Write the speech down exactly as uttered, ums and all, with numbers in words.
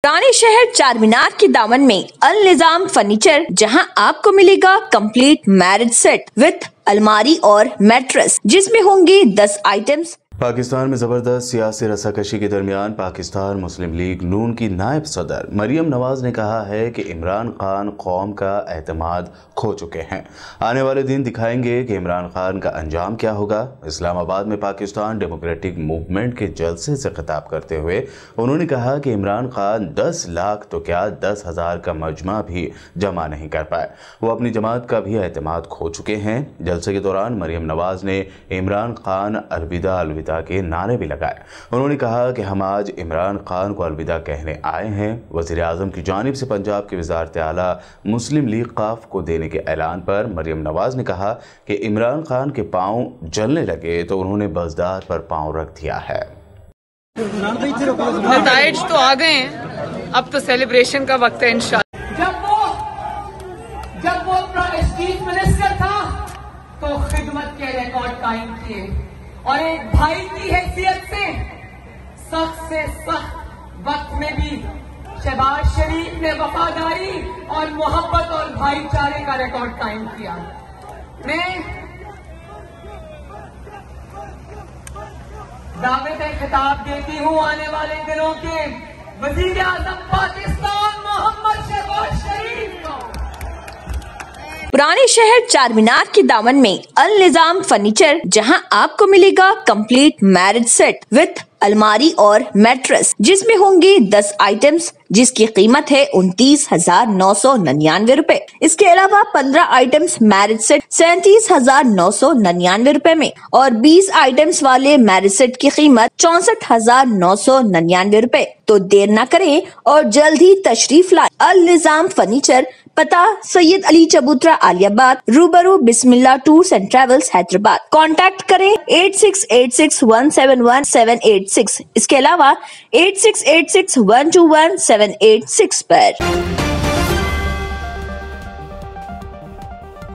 पुराने शहर चार मीनार के दामन में अल निजाम फर्नीचर, जहां आपको मिलेगा कंप्लीट मैरिज सेट विथ अलमारी और मैट्रेस, जिसमें होंगे दस आइटम्स। पाकिस्तान में जबरदस्त सियासी रस्साकशी के दरमियान पाकिस्तान मुस्लिम लीग नून की नायब सदर मरियम नवाज ने कहा है कि इमरान खान कौम का एतमाद खो चुके हैं। आने वाले दिन दिखाएंगे कि इमरान खान का अंजाम क्या होगा। इस्लामाबाद में पाकिस्तान डेमोक्रेटिक मूवमेंट के जलसे से खिताब करते हुए उन्होंने कहा कि इमरान खान दस लाख तो क्या दस हजार का मजमा भी जमा नहीं कर पाए। वो अपनी जमात का भी एतमाद खो चुके हैं। जलसे के दौरान मरियम नवाज ने इमरान खान अलविदा अलविदा के नारे भी लगाए। उन्होंने कहा कि हम आज इमरान खान को अलविदा कहने आए हैं। वज़ीर आज़म की जानिब से पंजाब की वज़ारत आला मुस्लिम लीग काफ को देने के ऐलान पर मरियम नवाज ने कहा कि इमरान खान के पांव जलने लगे तो उन्होंने बज़दार पर पांव रख दिया है। नताइज तो आ गए हैं, अब तो सेलिब्रेशन का वक्त है इंशाअल्लाह। जब वो जब वो चीफ मिनिस्टर था तो खिदमत के रिकॉर्ड कायम किए और एक भाई की हैसियत से सख्त से सख्त वक्त में भी शहबाज शरीफ ने वफादारी और मोहब्बत और भाईचारे का रिकॉर्ड कायम किया। मैं दावत खिताब देती हूँ आने वाले दिनों के वजीर आजम पाकिस्तान मोहम्मद शहबाज शरीफ को। पुराने शहर चार मीनार के दामन में अल निजाम फर्नीचर, जहां आपको मिलेगा कंप्लीट मैरिज सेट विथ अलमारी और मैट्रेस, जिसमें होंगे दस आइटम्स, जिसकी कीमत है उनतीस हजार नौ सौ निन्यानवे रूपए। इसके अलावा पंद्रह आइटम्स मैरिज सेट सैंतीस हजार नौ सौ निन्यानवे रूपए में और बीस आइटम्स वाले मैरिज सेट की कीमत चौसठ हजार नौ सौ निन्यानवे रूपए। तो देर न करें और जल्द ही तशरीफ लाएं। अल निजाम फर्नीचर, पता सैयद अली चबूतरा आलियाबाद, रूबरू Bismillah tours and travels Hyderabad. Contact करें eight six eight six one seven one seven eight six. इसके अलावा eight six eight six one two one seven eight six पर।